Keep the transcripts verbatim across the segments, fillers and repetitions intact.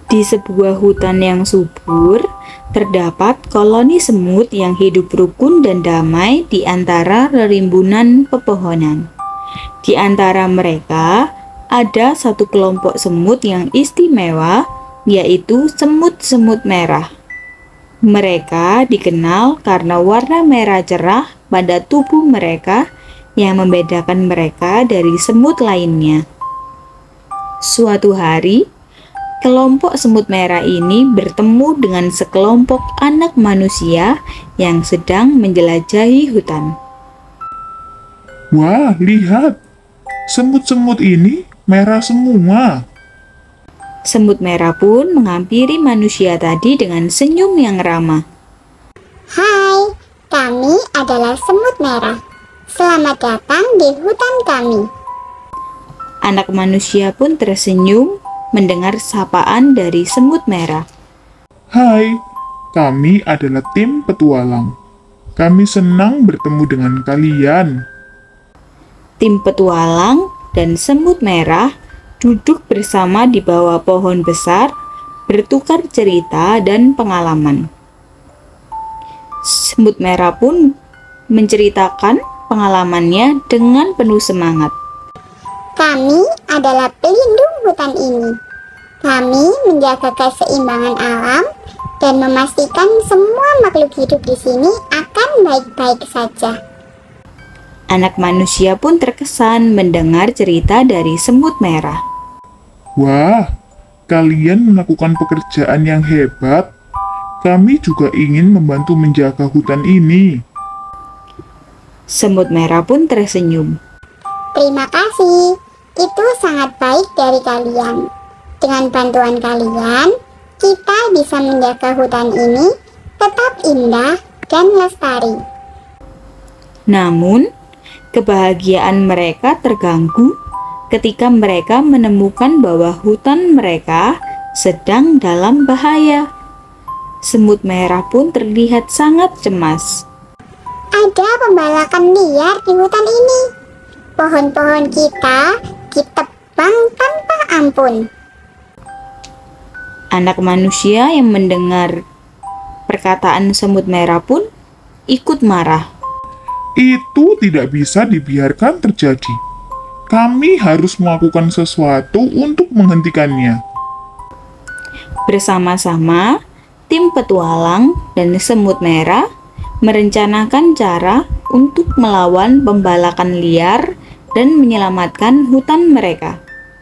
Di sebuah hutan yang subur, terdapat koloni semut yang hidup rukun dan damai di antara rerimbunan pepohonan. Di antara mereka, ada satu kelompok semut yang istimewa, yaitu semut-semut merah. Mereka dikenal karena warna merah cerah pada tubuh mereka yang membedakan mereka dari semut lainnya. Suatu hari, kelompok semut merah ini bertemu dengan sekelompok anak manusia yang sedang menjelajahi hutan. Wah, lihat! Semut-semut ini merah semua. Semut merah pun menghampiri manusia tadi dengan senyum yang ramah. Hai, kami adalah semut merah. Selamat datang di hutan kami. Anak manusia pun tersenyum mendengar sapaan dari semut merah. Hai, kami adalah tim petualang. Kami senang bertemu dengan kalian. Tim petualang dan semut merah duduk bersama di bawah pohon besar, bertukar cerita dan pengalaman. Semut merah pun menceritakan pengalamannya dengan penuh semangat. Kami adalah pelindung hutan ini. Kami menjaga keseimbangan alam dan memastikan semua makhluk hidup di sini akan baik-baik saja. Anak manusia pun terkesan mendengar cerita dari semut merah. Wah, kalian melakukan pekerjaan yang hebat. Kami juga ingin membantu menjaga hutan ini. Semut merah pun tersenyum. Terima kasih. Itu sangat baik dari kalian. Dengan bantuan kalian, kita bisa menjaga hutan ini tetap indah dan lestari. Namun, kebahagiaan mereka terganggu ketika mereka menemukan bahwa hutan mereka sedang dalam bahaya. Semut merah pun terlihat sangat cemas. Ada pembalakan liar di hutan ini. Pohon-pohon kita ditebang tanpa ampun. Anak manusia yang mendengar perkataan semut merah pun ikut marah. Itu tidak bisa dibiarkan terjadi. Kami harus melakukan sesuatu untuk menghentikannya. Bersama-sama, tim petualang dan semut merah merencanakan cara untuk melawan pembalakan liar dan menyelamatkan hutan mereka.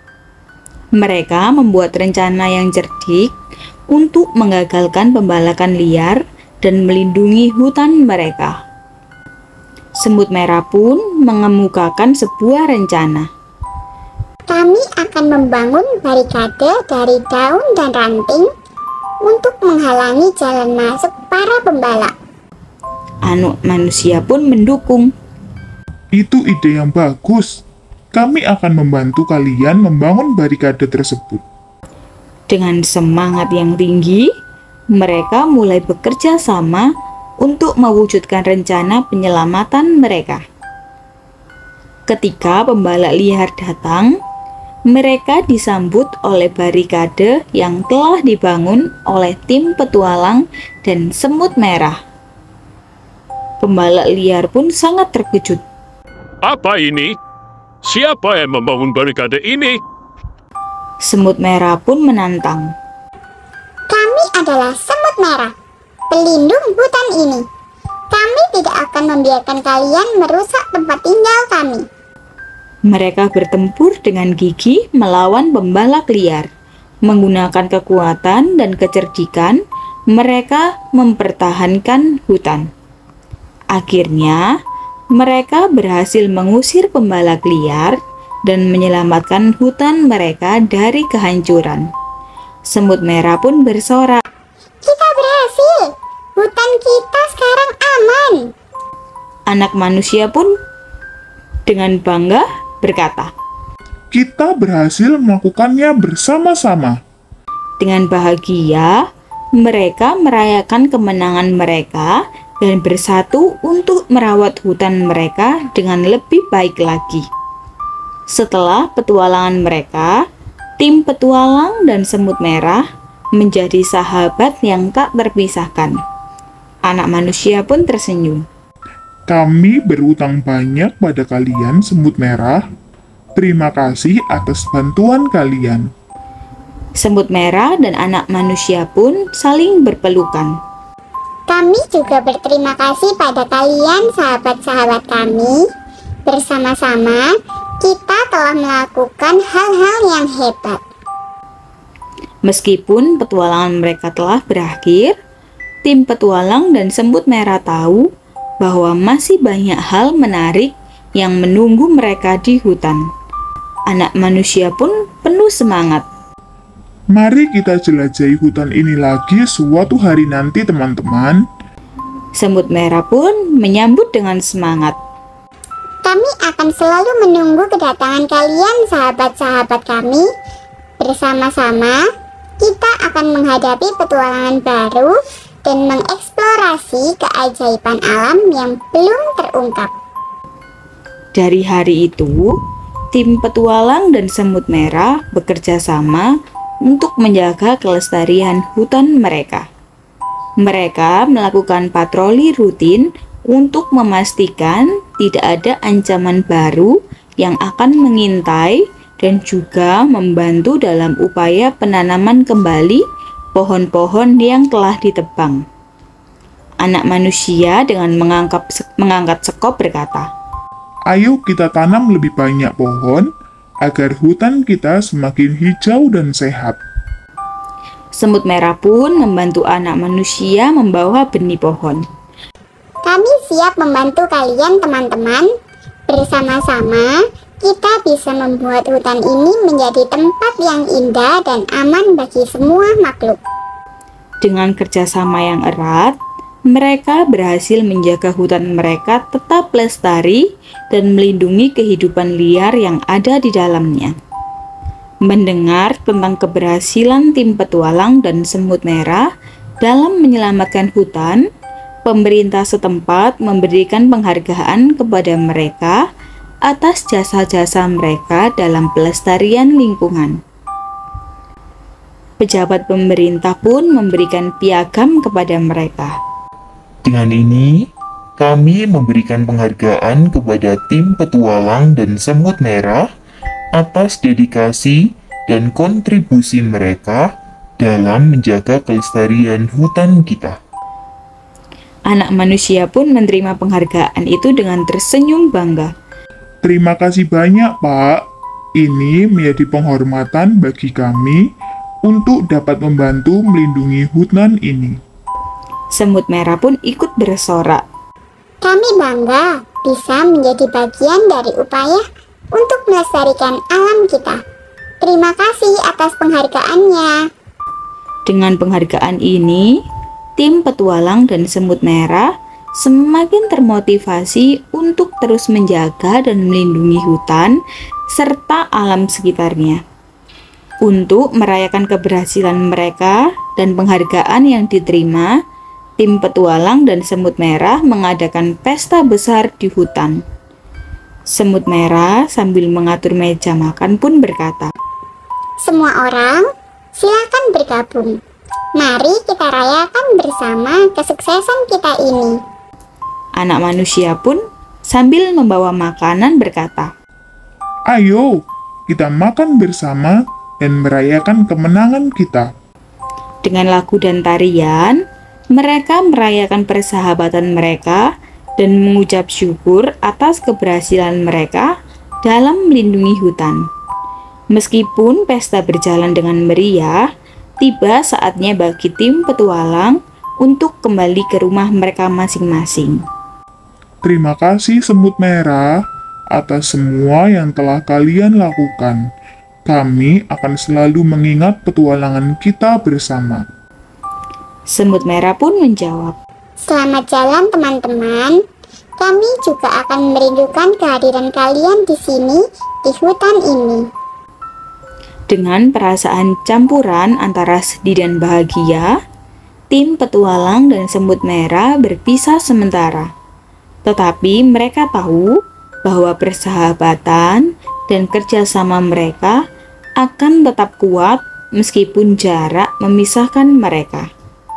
Mereka membuat rencana yang cerdik untuk menggagalkan pembalakan liar dan melindungi hutan mereka. Semut merah pun mengemukakan sebuah rencana. Kami akan membangun barikade dari daun dan ranting untuk menghalangi jalan masuk para pembalak. Anak manusia pun mendukung. Itu ide yang bagus. Kami akan membantu kalian membangun barikade tersebut. Dengan semangat yang tinggi, mereka mulai bekerja sama untuk mewujudkan rencana penyelamatan mereka. Ketika pembalak liar datang, mereka disambut oleh barikade yang telah dibangun oleh tim petualang dan semut merah. Pembalak liar pun sangat terkejut. Apa ini? Siapa yang membangun barikade ini? Semut merah pun menantang. Kami adalah semut merah, pelindung hutan ini. Kami tidak akan membiarkan kalian merusak tempat tinggal kami. Mereka bertempur dengan gigih melawan pembalak liar. Menggunakan kekuatan dan kecerdikan, mereka mempertahankan hutan. Akhirnya, mereka berhasil mengusir pembalak liar dan menyelamatkan hutan mereka dari kehancuran. Semut merah pun bersorak. Kita berhasil. Hutan kita sekarang aman. Anak manusia pun dengan bangga berkata. Kita berhasil melakukannya bersama-sama. Dengan bahagia, mereka merayakan kemenangan mereka dan bersatu untuk merawat hutan mereka dengan lebih baik lagi. Setelah petualangan mereka, tim petualang dan semut merah menjadi sahabat yang tak terpisahkan. Anak manusia pun tersenyum. Kami berutang banyak pada kalian, semut merah. Terima kasih atas bantuan kalian. Semut merah dan anak manusia pun saling berpelukan. Kami juga berterima kasih pada kalian, sahabat-sahabat kami. Bersama-sama, kita telah melakukan hal-hal yang hebat. Meskipun petualangan mereka telah berakhir, tim petualang dan semut merah tahu bahwa masih banyak hal menarik yang menunggu mereka di hutan. Anak manusia pun penuh semangat. Mari kita jelajahi hutan ini lagi suatu hari nanti, teman-teman. Semut merah pun menyambut dengan semangat. Kami akan selalu menunggu kedatangan kalian, sahabat-sahabat kami. Bersama-sama, kita akan menghadapi petualangan baru dan mengeksplorasi keajaiban alam yang belum terungkap. Dari hari itu, tim petualang dan semut merah bekerja sama untuk menjaga kelestarian hutan mereka. Mereka melakukan patroli rutin untuk memastikan tidak ada ancaman baru yang akan mengintai dan juga membantu dalam upaya penanaman kembali pohon-pohon yang telah ditebang. Anak manusia dengan mengangkat, mengangkat sekop berkata, Ayo kita tanam lebih banyak pohon agar hutan kita semakin hijau dan sehat. Semut merah pun membantu anak manusia membawa benih pohon. Kami siap membantu kalian, teman-teman. Bersama-sama, kita bisa membuat hutan ini menjadi tempat yang indah dan aman bagi semua makhluk. Dengan kerjasama yang erat, mereka berhasil menjaga hutan mereka tetap lestari dan melindungi kehidupan liar yang ada di dalamnya. Mendengar tentang keberhasilan tim petualang dan semut merah dalam menyelamatkan hutan, pemerintah setempat memberikan penghargaan kepada mereka atas jasa-jasa mereka dalam pelestarian lingkungan. Pejabat pemerintah pun memberikan piagam kepada mereka. Dengan ini, kami memberikan penghargaan kepada tim petualang dan semut merah atas dedikasi dan kontribusi mereka dalam menjaga kelestarian hutan kita. Anak manusia pun menerima penghargaan itu dengan tersenyum bangga. Terima kasih banyak, Pak. Ini menjadi penghormatan bagi kami untuk dapat membantu melindungi hutan ini. Semut merah pun ikut bersorak. Kami bangga bisa menjadi bagian dari upaya untuk melestarikan alam kita. Terima kasih atas penghargaannya. Dengan penghargaan ini, tim petualang dan semut merah semakin termotivasi untuk terus menjaga dan melindungi hutan serta alam sekitarnya. Untuk merayakan keberhasilan mereka dan penghargaan yang diterima, tim petualang dan semut merah mengadakan pesta besar di hutan. Semut merah sambil mengatur meja makan pun berkata, Semua orang, silakan bergabung. Mari kita rayakan bersama kesuksesan kita ini. Anak manusia pun sambil membawa makanan berkata, Ayo, kita makan bersama dan merayakan kemenangan kita. Dengan lagu dan tarian, mereka merayakan persahabatan mereka dan mengucap syukur atas keberhasilan mereka dalam melindungi hutan. Meskipun pesta berjalan dengan meriah, tiba saatnya bagi tim petualang untuk kembali ke rumah mereka masing-masing. Terima kasih semut merah atas semua yang telah kalian lakukan. Kami akan selalu mengingat petualangan kita bersama. Semut merah pun menjawab, Selamat jalan teman-teman. Kami juga akan merindukan kehadiran kalian di sini, di hutan ini. Dengan perasaan campuran antara sedih dan bahagia, tim petualang dan semut merah berpisah sementara. Tetapi mereka tahu bahwa persahabatan dan kerjasama mereka akan tetap kuat meskipun jarak memisahkan mereka.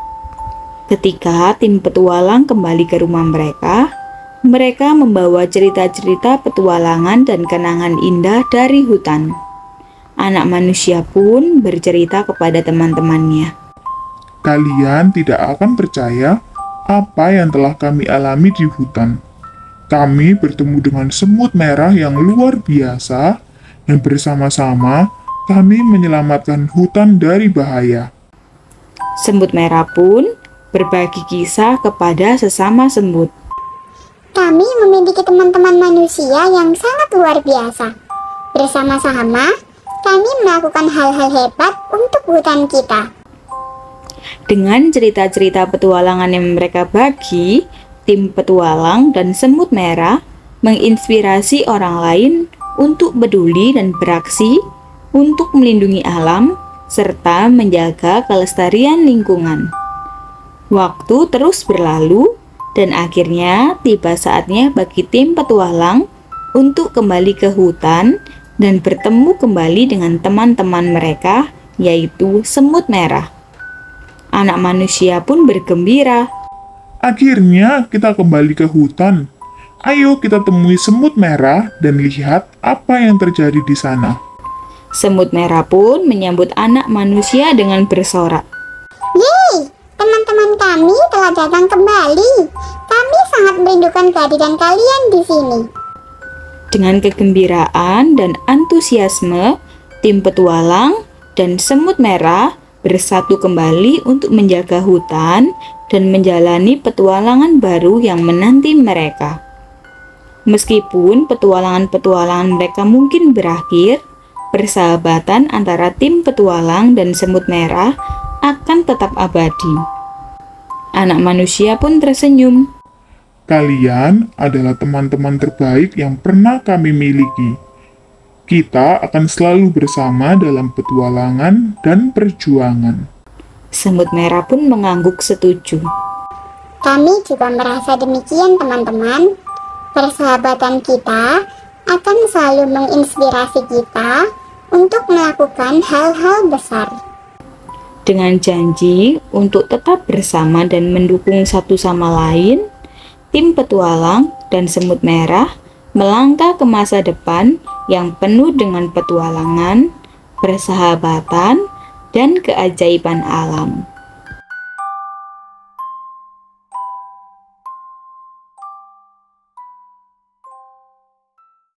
Ketika tim petualang kembali ke rumah mereka, mereka membawa cerita-cerita petualangan dan kenangan indah dari hutan. Anak manusia pun bercerita kepada teman-temannya. Kalian tidak akan percaya apa yang telah kami alami di hutan. Kami bertemu dengan semut merah yang luar biasa, dan bersama-sama kami menyelamatkan hutan dari bahaya. Semut merah pun berbagi kisah kepada sesama semut. Kami memiliki teman-teman manusia yang sangat luar biasa. Bersama-sama, kami melakukan hal-hal hebat untuk hutan kita. Dengan cerita-cerita petualangan yang mereka bagi, tim petualang dan semut merah menginspirasi orang lain untuk peduli dan beraksi untuk melindungi alam serta menjaga kelestarian lingkungan. Waktu terus berlalu dan akhirnya tiba saatnya bagi tim petualang untuk kembali ke hutan dan bertemu kembali dengan teman-teman mereka, yaitu semut merah. Anak manusia pun bergembira. Akhirnya kita kembali ke hutan. Ayo kita temui semut merah dan lihat apa yang terjadi di sana. Semut merah pun menyambut anak manusia dengan bersorak. Yeay, teman-teman kami telah datang kembali. Kami sangat merindukan kehadiran kalian di sini. Dengan kegembiraan dan antusiasme, tim petualang dan semut merah bersatu kembali untuk menjaga hutan dan menjalani petualangan baru yang menanti mereka. Meskipun petualangan-petualangan mereka mungkin berakhir, persahabatan antara tim petualang dan semut merah akan tetap abadi. Anak manusia pun tersenyum. Kalian adalah teman-teman terbaik yang pernah kami miliki. Kita akan selalu bersama dalam petualangan dan perjuangan. Semut merah pun mengangguk setuju. Kami juga merasa demikian, teman-teman. Persahabatan kita akan selalu menginspirasi kita untuk melakukan hal-hal besar. Dengan janji untuk tetap bersama dan mendukung satu sama lain, tim petualang dan semut merah melangkah ke masa depan yang penuh dengan petualangan, persahabatan, dan keajaiban alam.